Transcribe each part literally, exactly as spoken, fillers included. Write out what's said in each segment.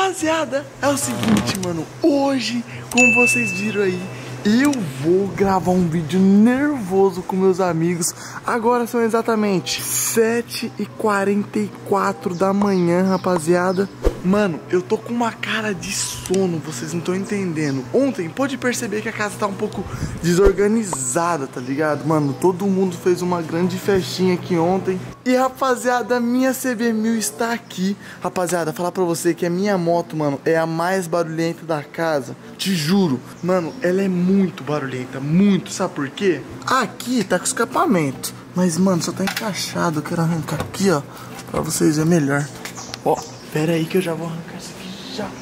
Rapaziada, é o seguinte, mano. Hoje, como vocês viram aí, eu vou gravar um vídeo nervoso com meus amigos. Agora são exatamente sete e quarenta e quatro da manhã, rapaziada. Mano, eu tô com uma cara de sono, vocês não estão entendendo. Ontem, pode perceber que a casa tá um pouco desorganizada, tá ligado? Mano, todo mundo fez uma grande festinha aqui ontem. E rapaziada, minha C B mil está aqui. Rapaziada, falar pra você que a minha moto, mano, é a mais barulhenta da casa. Te juro, mano, ela é muito barulhenta, muito. Sabe por quê? Aqui tá com escapamento, mas, mano, só tá encaixado. Eu quero arrancar aqui, ó, pra vocês verem melhor. Ó, pera aí que eu já vou arrancar isso aqui já.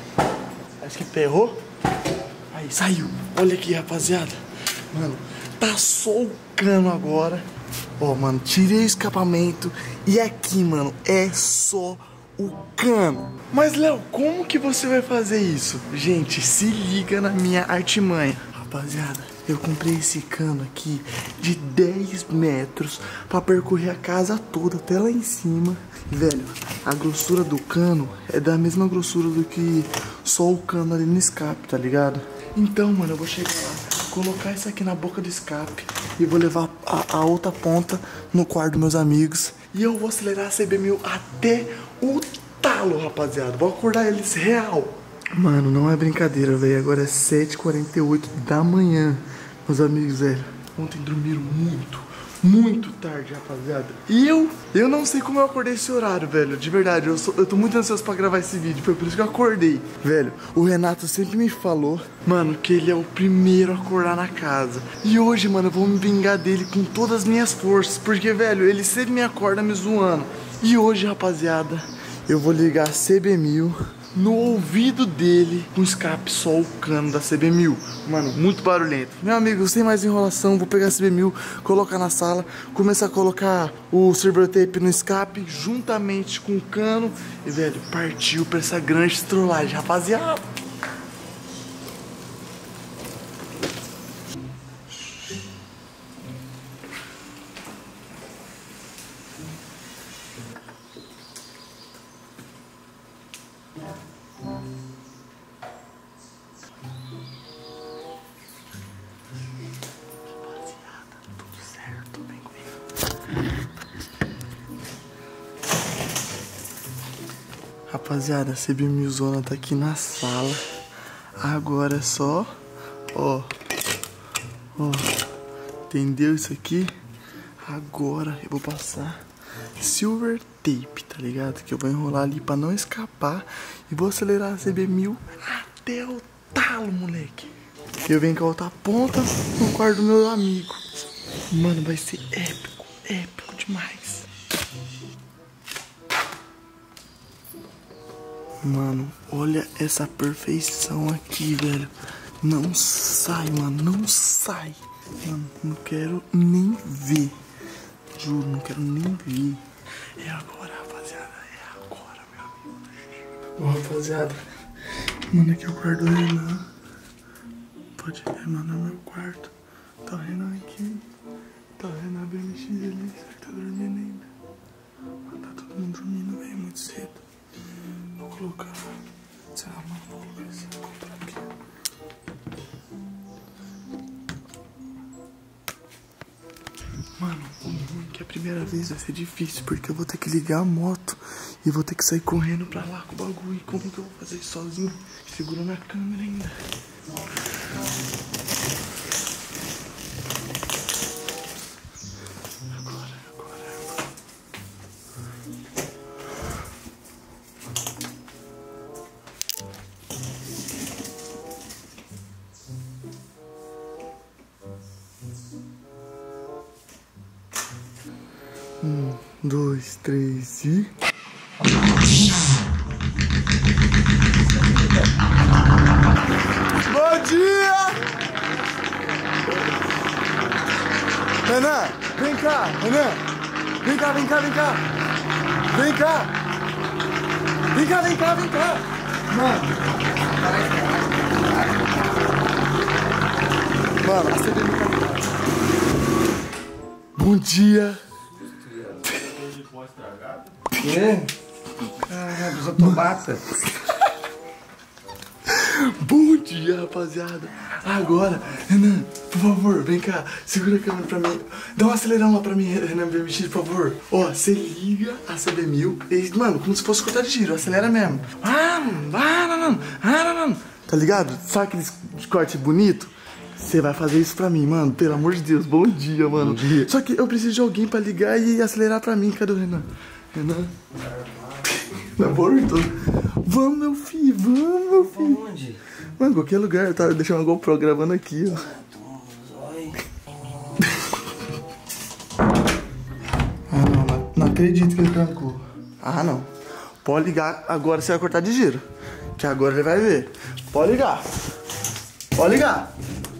Acho que ferrou. Aí, saiu. Olha aqui, rapaziada. Mano, tá só o cano agora. Ó, mano, tirei o escapamento. E aqui, mano, é só o cano. Mas, Léo, como que você vai fazer isso? Gente, se liga na minha artimanha. Rapaziada, eu comprei esse cano aqui de dez metros pra percorrer a casa toda, até lá em cima. Velho, a grossura do cano é da mesma grossura do que só o cano ali no escape, tá ligado? Então, mano, eu vou chegar lá, colocar isso aqui na boca do escape e vou levar a, a outra ponta no quarto dos meus amigos. E eu vou acelerar a C B mil até o talo, rapaziada. Vou acordar eles real. Mano, não é brincadeira, velho. Agora é sete e quarenta e oito da manhã. Meus amigos, velho, ontem dormiram muito, muito tarde, rapaziada. E eu, eu não sei como eu acordei esse horário, velho. De verdade, eu, sou, eu tô muito ansioso pra gravar esse vídeo. Foi por isso que eu acordei. Velho, o Renato sempre me falou, mano, que ele é o primeiro a acordar na casa. E hoje, mano, eu vou me vingar dele com todas as minhas forças. Porque, velho, ele sempre me acorda me zoando. E hoje, rapaziada, eu vou ligar a C B mil no ouvido dele, com escape só o cano da C B mil. Mano, muito barulhento. Meu amigo, sem mais enrolação, vou pegar a C B mil, colocar na sala, começar a colocar o silver tape no escape, juntamente com o cano. E, velho, partiu pra essa grande trollagem, rapaziada. Rapaziada, a C B mil zona tá aqui na sala. Agora é só, ó, ó, entendeu isso aqui? Agora eu vou passar silver tape, tá ligado? Que eu vou enrolar ali pra não escapar. E vou acelerar a C B mil até o talo, moleque. Eu venho com a outra ponta no quarto do meu amigo. Mano, vai ser épico, épico demais. Mano, olha essa perfeição aqui, velho. Não sai, mano, não sai. Mano, não quero nem ver. Juro, não quero nem ver. É agora, rapaziada, é agora, meu amigo. Ô, rapaziada, mano, aqui é o quarto do Renan. Pode ver, mano, é meu quarto. Tá o Renan aqui. Tá o Renan B M X ali. Será que tá dormindo ainda? Mano, tá todo mundo dormindo, velho, muito cedo. Vou colocar, sei lá, mano, vou colocar esse contra aqui. Mano, o ruim é que a primeira vez vai ser difícil, porque eu vou ter que ligar a moto e vou ter que sair correndo pra lá com o bagulho. E como que eu vou fazer isso sozinho? Segurando a câmera ainda. Um, dois, três e... Bom dia! Renan, vem cá, Renan! Vem cá, vem cá, vem cá! Vem cá! Vem cá, vem cá, vem cá! Mano! Mano, a C B mil tá ligado. Bom dia! É? Caramba, só tomata. Bom dia, rapaziada. Agora, Renan, por favor, vem cá. Segura a câmera pra mim. Dá um acelerão lá pra mim, Renan B M X, por favor. Ó, você liga a C B mil. E, mano, como se fosse cortar de giro. Acelera mesmo. Ah, ah, não, não. Ah, não, não. Tá ligado? Sabe aqueles corte bonito? Você vai fazer isso pra mim, mano. Pelo amor de Deus. Bom dia, mano. Bom dia. Só que eu preciso de alguém pra ligar e acelerar pra mim. Cadê o Renan? Renan? Na boa, então. Vamos, meu filho. Vamos, meu filho. Onde? Mano, qualquer lugar. Eu tava deixando a GoPro gravando aqui, ó. Ah, não, não. Não acredito que ele trancou. Ah, não. Pode ligar. Agora você vai cortar de giro. Que agora ele vai ver. Pode ligar. Pode ligar.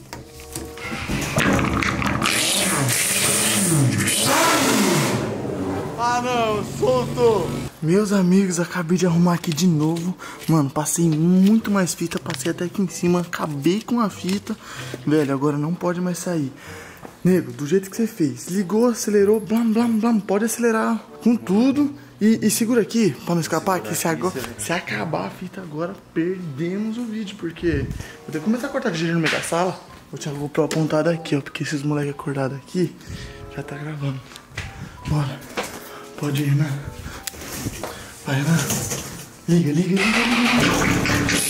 Ah, não. Soltou. Meus amigos, acabei de arrumar aqui de novo. Mano, passei muito mais fita. Passei até aqui em cima. Acabei com a fita. Velho, agora não pode mais sair. Nego, do jeito que você fez. Ligou, acelerou. Blam, blam, blam. Pode acelerar com tudo. E, e segura aqui, pra não escapar. Que se, agora, se acabar a fita agora, perdemos o vídeo. Porque eu tenho que começar a cortar de giro no meio da sala. Vou tinha a GoPro apontada aqui, ó. Porque esses moleques acordados aqui já tá gravando. Bora. Pode ir, né? Vai, Renan. Liga, liga, liga, liga.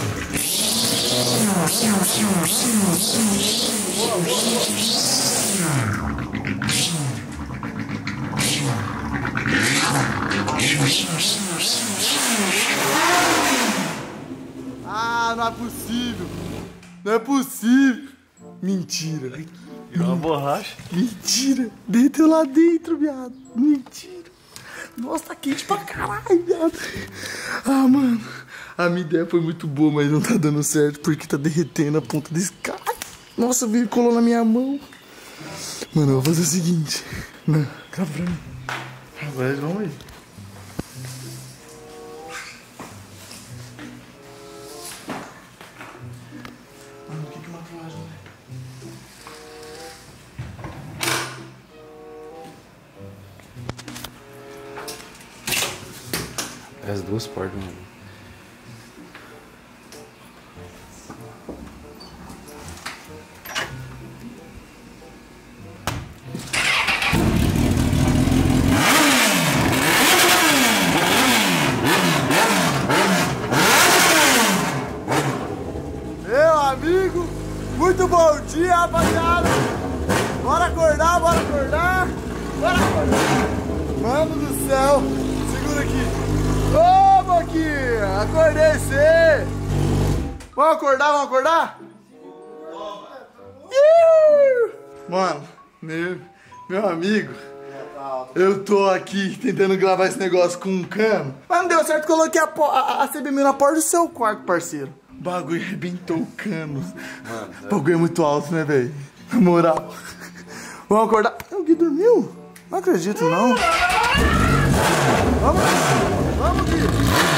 Ah, não é possível. Não é possível. Mentira. É uma borracha. Mentira. Derreteu lá dentro, viado. Mentira. Nossa, tá quente pra caralho, viado. Ah, mano. A minha ideia foi muito boa, mas não tá dando certo porque tá derretendo a ponta desse cara. Nossa, veio colou na minha mão. Mano, eu vou fazer o seguinte. Não, grava pra mim. Agora eles vão aí. Mano, o que que é uma tatuagem, velho? As duas portas, mano. Meu amigo, muito bom dia, rapaziada. Bora acordar, bora acordar. Bora acordar. Mano do céu, segura aqui. Ô, Boquinha, acordei você. Vamos acordar, vamos acordar? Ih! Mano, meu, meu amigo, eu tô aqui tentando gravar esse negócio com um cano. Mas não deu certo, coloquei a, a, a C B mil na porta do seu quarto, parceiro. O bagulho arrebentou o cano. Mano, o bagulho é muito alto, né, velho? Na moral. Vamos acordar. O Gui dormiu? Não acredito, não. Vamos, vamos, Gui.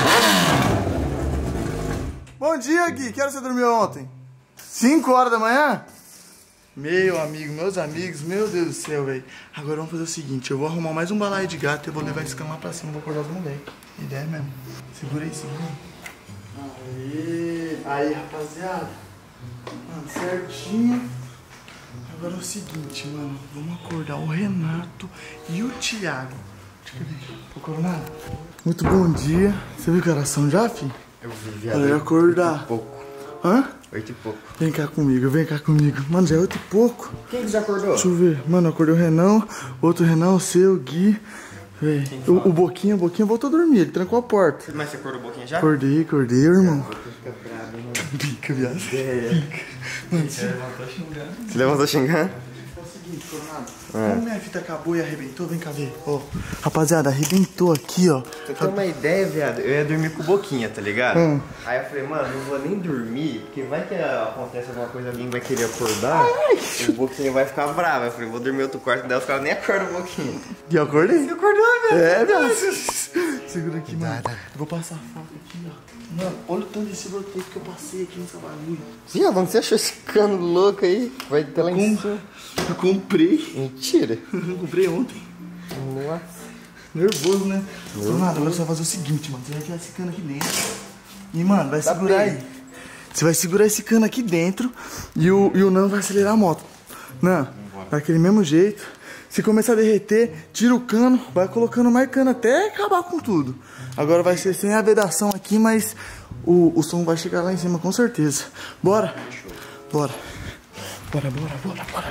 Bom dia, Gui. Que hora você dormiu ontem? cinco horas da manhã? Meu amigo, meus amigos, meu Deus do céu, velho. Agora vamos fazer o seguinte, eu vou arrumar mais um balaio de gato e eu vou levar esse cano lá pra cima, vou acordar os moleques. Ideia mesmo. Segura aí, segura aí. Aí, aí, rapaziada. Mano, certinho. Agora é o seguinte, mano. Vamos acordar o Renato e o Thiago. Deixa eu ver. Procurou nada? Muito bom dia. Você viu que oração já, filho? Eu vi, viado. Olha, acordar. Oito e pouco. Hã? Oito e pouco. Vem cá comigo, vem cá comigo. Mano, já é oito e pouco. Quem que já acordou? Deixa eu ver. Mano, acordei o Renan, outro Renan, o seu, o Gui. Véi. O, o Boquinha, o Boquinha voltou a dormir, ele trancou a porta. Mas você acordou um pouquinho já? Acordei, acordei, irmão. Fica bravo, mano. Fica, viado. É. Mano, Você levantou xingando? Você levantou xingando? É o seguinte, Coronado. Como minha fita acabou e arrebentou, vem cá ver. Ó, rapaziada, arrebentou aqui, ó. Pra ter uma ideia, viado, eu ia dormir com o Boquinha, tá ligado? Hum. Aí eu falei, mano, não vou nem dormir, porque vai que acontece alguma coisa, alguém vai querer acordar, e o Boquinha vai ficar bravo. Eu falei, vou dormir em outro quarto, daí os caras nem acordam o Boquinha. E eu acordei. Você acordou, velho? É, viado. Segura aqui, mano. Eu vou passar a faca aqui, ó. Mano, olha o tanto de silvertape que eu passei aqui nessa bagulho. Viado, onde você achou esse cano louco aí? Vai ter lá em cima. Eu comprei. Mentira. Eu comprei ontem. Nossa. Nervoso, né? Coronado, agora você vai fazer o seguinte, mano. Você vai tirar esse cano aqui dentro. E, mano, vai segurar aí. Você vai segurar esse cano aqui dentro e o, e o Nan vai acelerar a moto. Nan, daquele mesmo jeito. Se começar a derreter, tira o cano, vai colocando mais cano até acabar com tudo. Agora vai ser sem a vedação aqui, mas o, o som vai chegar lá em cima com certeza. Bora? Bora. Bora, bora, bora, bora.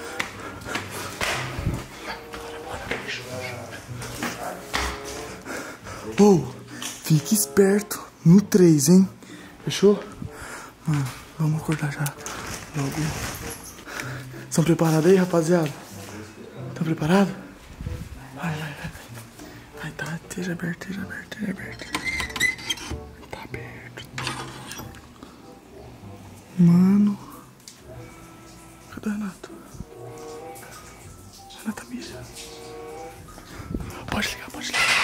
Oh, fique esperto no três, hein? Fechou? Mano, vamos acordar já. Logo. Estão preparados aí, rapaziada? Estão preparados? Vai, vai, vai. Vai, tá. Esteja aberto, esteja aberto, esteja aberto. Tá aberto. Mano. Cadê o Renato? Renato mira. Pode ligar, pode ligar.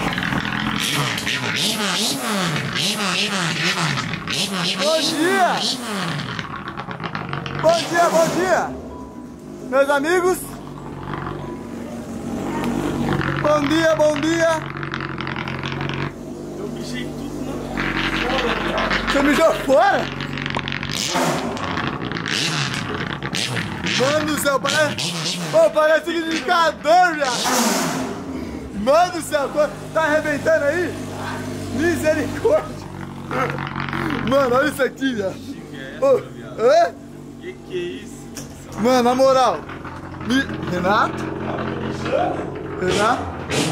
Bom dia! Bom dia, bom dia! Meus amigos! Bom dia, bom dia! Eu mijei tudo na fora, cara. Você mijou fora? Mano do céu, parece... Pô, parece um liquidificador, já! Mano do céu, tá arrebentando aí? Misericórdia! Mano, olha isso aqui, já. Ô, hã? Que que é isso? Mano, na moral. Mi... Renato? Renato?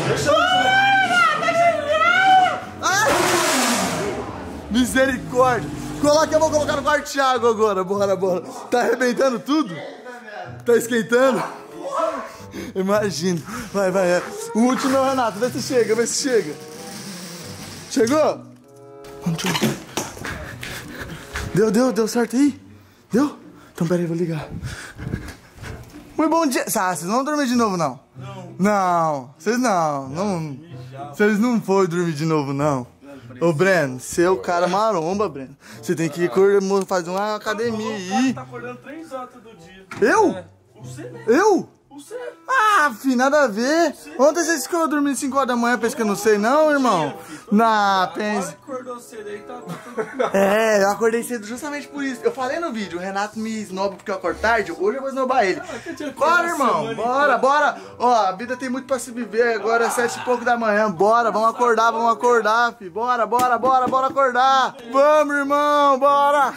Ai! Misericórdia! Coloca, eu vou colocar no quarto de água agora, bora, bora. Tá arrebentando tudo? Tá esquentando? Imagina. Vai, vai. É. O último é o Renato. Vê se chega, vê se chega. Chegou? Mano, deixa eu ver. Deu, deu, deu certo aí? Deu? Então pera aí, vou ligar. Muito bom dia. Ah, vocês não vão dormir de novo, não? Não. Não, vocês não. não vocês não foram dormir de novo, não. Ô, Breno, você é o cara maromba, Breno. Você tem que ir fazer uma academia aí. Tá acordando três horas todo dia. Eu? É. Você, né? Eu? Você. Ah, filho, nada a ver. Ontem vocês ficaram dormindo cinco horas da manhã, pensa que eu não sei não, irmão? Na, pensa... Acordou cedo aí, tá, tá tudo... É, eu acordei cedo justamente por isso. Eu falei no vídeo, o Renato me esnoba porque eu acordo tarde, hoje eu vou esnobar ele. Bora, irmão, bora, bora. Ó, a vida tem muito pra se viver, agora é sete e pouco da manhã. Bora, vamos acordar, vamos acordar, filho. Bora, bora, bora, bora acordar. Vamos, irmão, bora.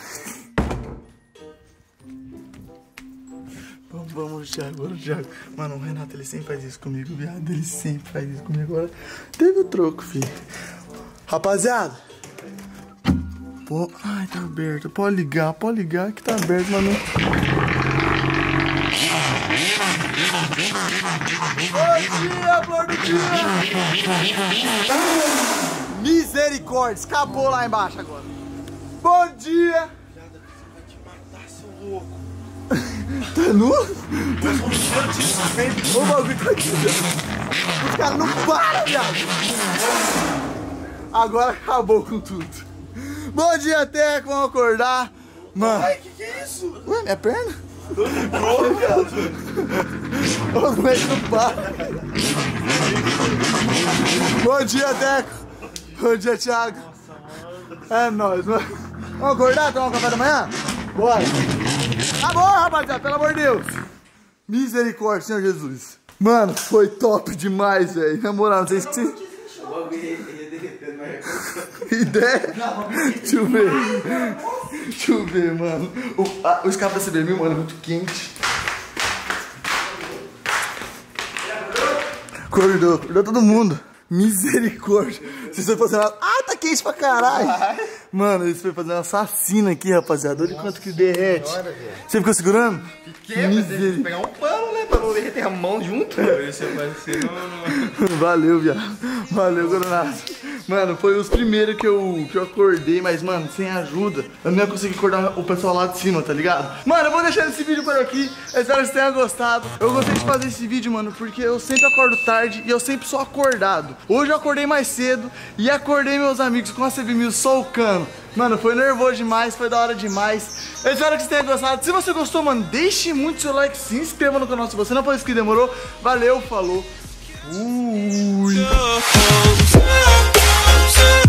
Vamos, vamos, Thiago, bora, Thiago. Mano, o Renato, ele sempre faz isso comigo, viado. Ele sempre faz isso comigo. Agora teve o troco, filho. Rapaziada. Pô, ai, tá aberto. Pode ligar, pode ligar que tá aberto, mas não... Bom dia, amor do dia! Misericórdia, escapou lá embaixo agora. Bom dia! Vai te matar, seu louco. Tá nu? O bagulho tá aqui, viado. Os caras não param, viado. Agora acabou com tudo. Bom dia, Teco, vamos acordar. Mano. Ai, que que é isso? Ué, minha perna? Tô viado. Os moleques não param. Bom dia, Teco. Bom dia, Thiago. É nóis, mano. Vamos acordar, tomar um café da manhã? Bora. Tá bom, rapaziada, pelo amor de Deus. Misericórdia, Senhor Jesus. Mano, foi top demais, velho. Na moral, não sei se vocês... Ideia? Deixa eu ver. Deixa eu ver, mano. O, a, o escape da C B mil, mano, é muito quente. Acordou, acordou todo mundo. Misericórdia. Vocês estão fazendo uma... Ah, tá quente pra caralho. Mano, eles foram fazer uma assassina aqui, rapaziada. Olha quanto que derrete. Você ficou segurando? Fiquei, mas tem que pegar um pano, né? Pra não derreter a mão junto. Esse apareceu, não... Valeu, viado. Valeu, Coronado. Mano, foi os primeiros que eu, que eu acordei, mas, mano, sem ajuda, eu não ia conseguir acordar o pessoal lá de cima, tá ligado? Mano, eu vou deixando esse vídeo por aqui. Eu espero que vocês tenham gostado. Eu gostei de fazer esse vídeo, mano, porque eu sempre acordo tarde e eu sempre sou acordado. Hoje eu acordei mais cedo e acordei meus amigos com a C B mil solcando. Mano, foi nervoso demais, foi da hora demais. Eu espero que vocês tenham gostado. Se você gostou, mano, deixe muito seu like, se inscreva no canal se você não for inscrito, demorou? Valeu, falou. Fui.